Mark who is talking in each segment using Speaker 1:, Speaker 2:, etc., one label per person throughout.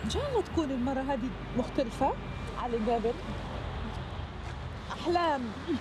Speaker 1: إن شاء الله تكون المرة هذه مختلفة على اللي قبل. أحلام.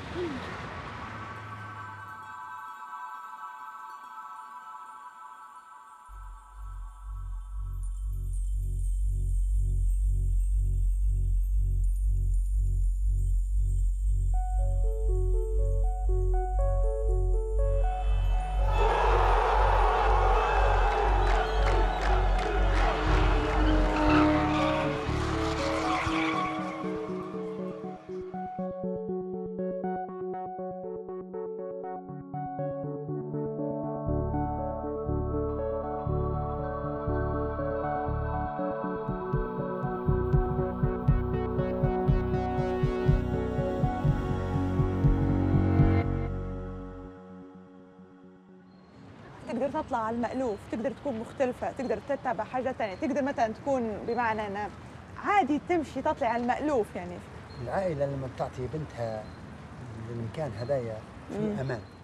Speaker 2: تقدر تطلع على المألوف، تقدر تكون مختلفة، تقدر تتبع حاجة ثانية، تقدر مثلا تكون بمعنى أنا عادي تمشي تطلع على المألوف يعني.
Speaker 3: العائلة لما بتعطي بنتها للمكان هدايا في أمان.